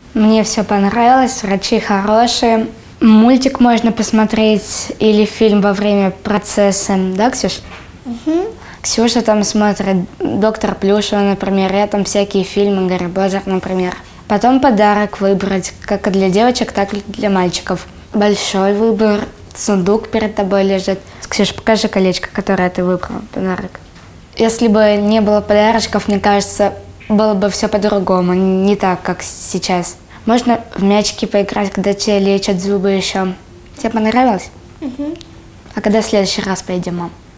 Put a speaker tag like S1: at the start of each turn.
S1: Мне все понравилось, врачи хорошие. Мультик можно посмотреть или фильм во время процесса, да, Ксюш?
S2: Угу.
S1: Ксюша там смотрит «Доктор Плюшева», например, я там всякие фильмы, «Гарри Поттер», например. Потом подарок выбрать, как для девочек, так и для мальчиков. Большой выбор, сундук перед тобой лежит. Ксюш, покажи колечко, которое ты выбрала, подарок. Если бы не было подарочков, мне кажется, было бы все по-другому, не так, как сейчас. Можно в мячики поиграть, когда тебе лечат зубы еще. Тебе понравилось?
S2: Угу.
S1: А когда в следующий раз пойдем, мам?